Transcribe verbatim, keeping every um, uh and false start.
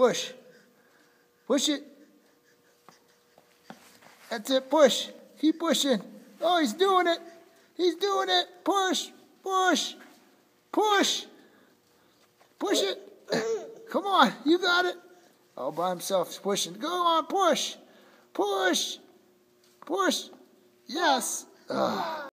Push. Push it. That's it. Push. Keep pushing. Oh, he's doing it. He's doing it. Push. Push. Push. Push it. Come on. You got it. All by himself. He's pushing. Go on. Push. Push. Push. Yes. Ugh.